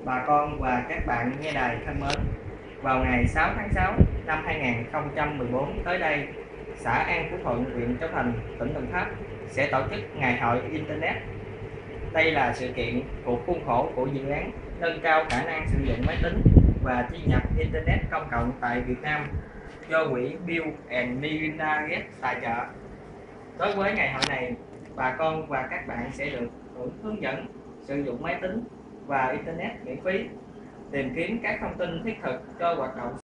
Bà con và các bạn nghe đài thân mến, vào ngày 6 tháng 6 năm 2014 tới đây, xã An Phú Thuận, huyện Châu Thành, tỉnh Đồng Tháp sẽ tổ chức Ngày hội Internet. Đây là sự kiện thuộc khuôn khổ của dự án nâng cao khả năng sử dụng máy tính và truy nhập Internet công cộng tại Việt Nam do quỹ Bill and Melinda Gates tài trợ. Đối với ngày hội này, bà con và các bạn sẽ được hướng dẫn sử dụng máy tính và Internet miễn phí, tìm kiếm các thông tin thiết thực cho hoạt động